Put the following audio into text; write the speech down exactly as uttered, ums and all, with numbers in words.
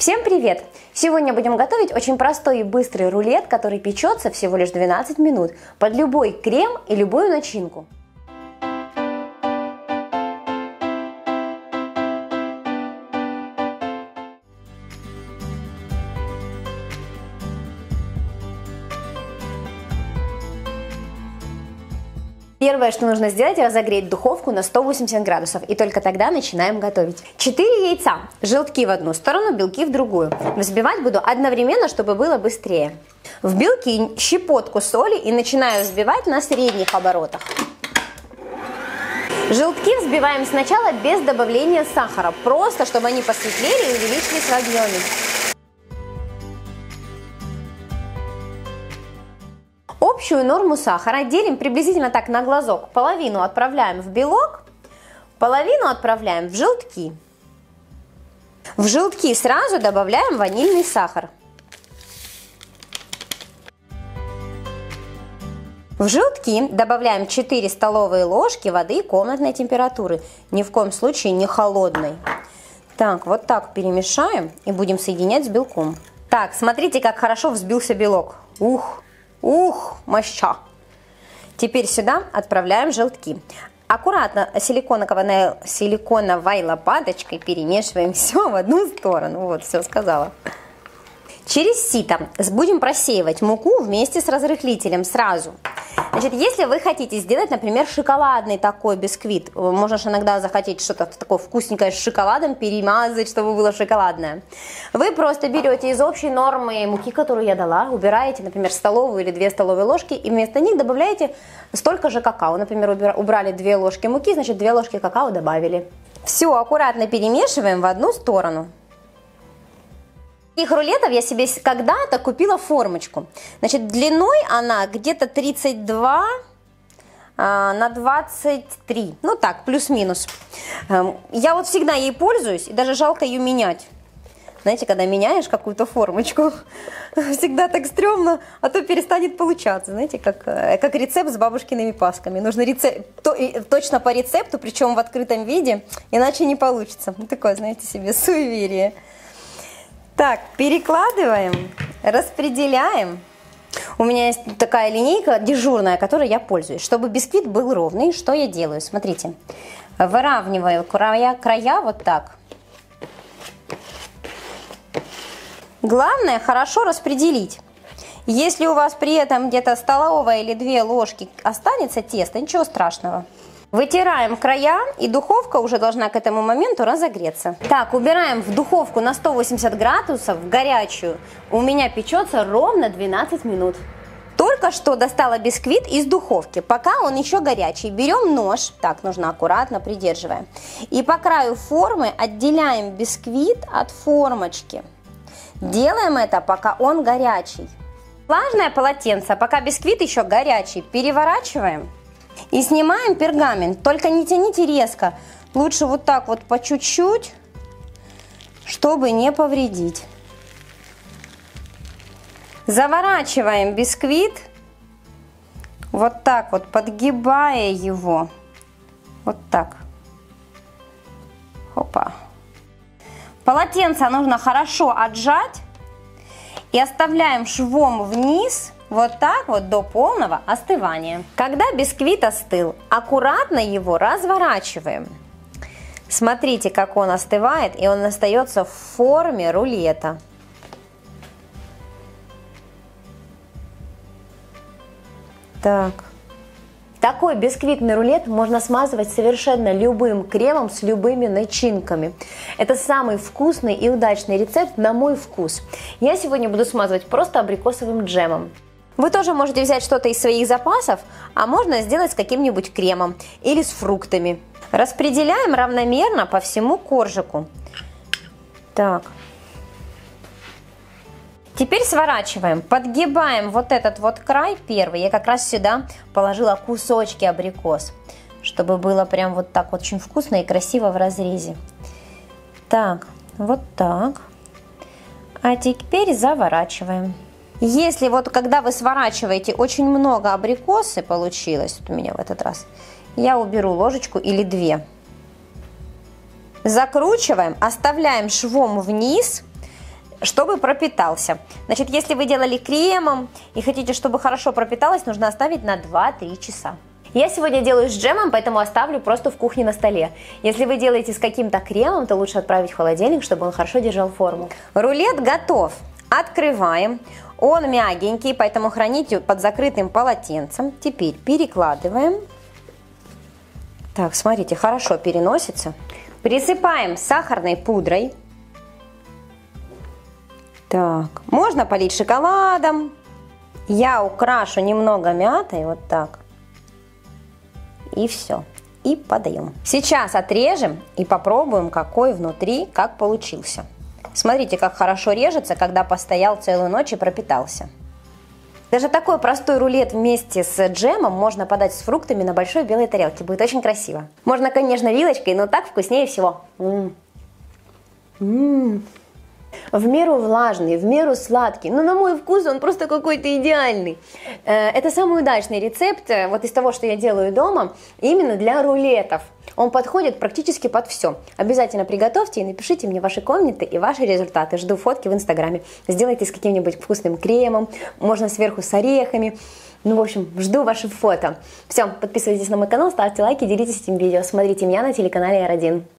Всем привет! Сегодня будем готовить очень простой и быстрый рулет, который печется всего лишь двенадцать минут под любой крем и любую начинку. Первое, что нужно сделать, разогреть духовку на сто восемьдесят градусов, и только тогда начинаем готовить. четыре яйца, желтки в одну сторону, белки в другую. Взбивать буду одновременно, чтобы было быстрее. В белки щепотку соли и начинаю взбивать на средних оборотах. Желтки взбиваем сначала без добавления сахара, просто чтобы они посветлели и увеличились в объеме. Общую норму сахара делим приблизительно так на глазок. Половину отправляем в белок, половину отправляем в желтки. В желтки сразу добавляем ванильный сахар. В желтки добавляем четыре столовые ложки воды комнатной температуры, ни в коем случае не холодной. Так, вот так перемешаем и будем соединять с белком. Так, смотрите, как хорошо взбился белок. Ух! Ух, моща! Теперь сюда отправляем желтки. Аккуратно силиконовой, силиконовой лопаточкой перемешиваем все в одну сторону. Вот, все сказала. Через сито будем просеивать муку вместе с разрыхлителем сразу. Значит, если вы хотите сделать, например, шоколадный такой бисквит, можешь иногда захотеть что-то такое вкусненькое с шоколадом, перемазать, чтобы было шоколадное. Вы просто берете из общей нормы муки, которую я дала, убираете, например, столовую или две столовые ложки, и вместо них добавляете столько же какао. Например, убрали две ложки муки, значит, две ложки какао добавили. Все аккуратно перемешиваем в одну сторону. Таких рулетов я себе когда-то купила формочку. Значит, длиной она где-то тридцать два на двадцать три. Ну так, плюс-минус. Я вот всегда ей пользуюсь, и даже жалко ее менять. Знаете, когда меняешь какую-то формочку, всегда так стрёмно, а то перестанет получаться. Знаете, как, как рецепт с бабушкиными пасками. Нужно рецепт, то, точно по рецепту, причем в открытом виде, иначе не получится. Такое, знаете, себе суеверие. Так, перекладываем, распределяем. У меня есть такая линейка дежурная, которой я пользуюсь. Чтобы бисквит был ровный, что я делаю? Смотрите, выравниваю края, края вот так. Главное хорошо распределить. Если у вас при этом где-то столовая или две ложки останется теста, ничего страшного. Вытираем края, и духовка уже должна к этому моменту разогреться. Так, убираем в духовку на сто восемьдесят градусов, в горячую. У меня печется ровно двенадцать минут. Только что достала бисквит из духовки, пока он еще горячий. Берем нож, так, нужно аккуратно, придерживаем. И по краю формы отделяем бисквит от формочки. Делаем это, пока он горячий. Влажное полотенце, пока бисквит еще горячий, переворачиваем. И снимаем пергамент, только не тяните резко, лучше вот так вот по чуть-чуть, чтобы не повредить. Заворачиваем бисквит, вот так вот, подгибая его, вот так. Опа. Полотенце нужно хорошо отжать и оставляем швом вниз. Вот так вот до полного остывания. Когда бисквит остыл, аккуратно его разворачиваем. Смотрите, как он остывает, и он остается в форме рулета. Так. Такой бисквитный рулет можно смазывать совершенно любым кремом с любыми начинками. Это самый вкусный и удачный рецепт на мой вкус. Я сегодня буду смазывать просто абрикосовым джемом. Вы тоже можете взять что-то из своих запасов, а можно сделать с каким-нибудь кремом или с фруктами. Распределяем равномерно по всему коржику. Так. Теперь сворачиваем, подгибаем вот этот вот край первый. Я как раз сюда положила кусочки абрикос, чтобы было прям вот так очень вкусно и красиво в разрезе. Так, вот так. А теперь заворачиваем. Если вот когда вы сворачиваете, очень много абрикосы получилось, вот у меня в этот раз, я уберу ложечку или две. Закручиваем, оставляем швом вниз, чтобы пропитался. Значит, если вы делали кремом и хотите, чтобы хорошо пропиталось, нужно оставить на два-три часа. Я сегодня делаю с джемом, поэтому оставлю просто в кухне на столе. Если вы делаете с каким-то кремом, то лучше отправить в холодильник, чтобы он хорошо держал форму. Рулет готов. Открываем. Он мягенький, поэтому храните под закрытым полотенцем. Теперь перекладываем. Так, смотрите, хорошо переносится. Присыпаем сахарной пудрой. Так, можно полить шоколадом. Я украшу немного мятой, вот так. И все. И подаем. Сейчас отрежем и попробуем, какой внутри, как получился. Смотрите, как хорошо режется, когда постоял целую ночь и пропитался. Даже такой простой рулет вместе с джемом можно подать с фруктами на большой белой тарелке. Будет очень красиво. Можно, конечно, вилочкой, но так вкуснее всего. М-м. М-м. В меру влажный, в меру сладкий, но на мой вкус он просто какой-то идеальный. Это самый удачный рецепт вот из того, что я делаю дома, именно для рулетов. Он подходит практически под все. Обязательно приготовьте и напишите мне ваши комменты и ваши результаты. Жду фотки в инстаграме. Сделайте с каким-нибудь вкусным кремом, можно сверху с орехами. Ну, в общем, жду ваши фото. Все, подписывайтесь на мой канал, ставьте лайки, делитесь этим видео. Смотрите меня на телеканале эр один.